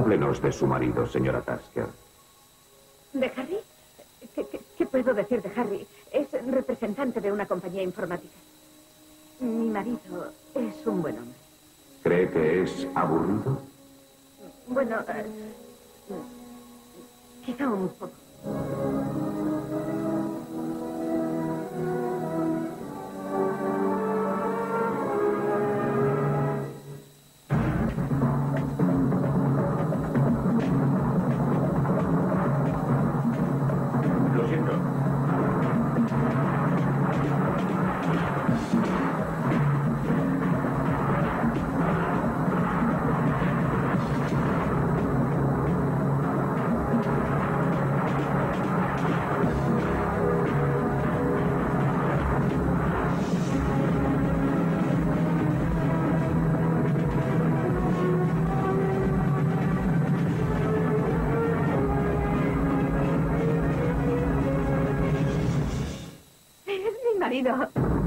Háblenos de su marido, señora Tasker. ¿De Harry? ¿Qué puedo decir de Harry? Es representante de una compañía informática. Mi marido es un buen hombre. ¿Cree que es aburrido? Bueno, quizá un poco. Lo siento. Es mi marido.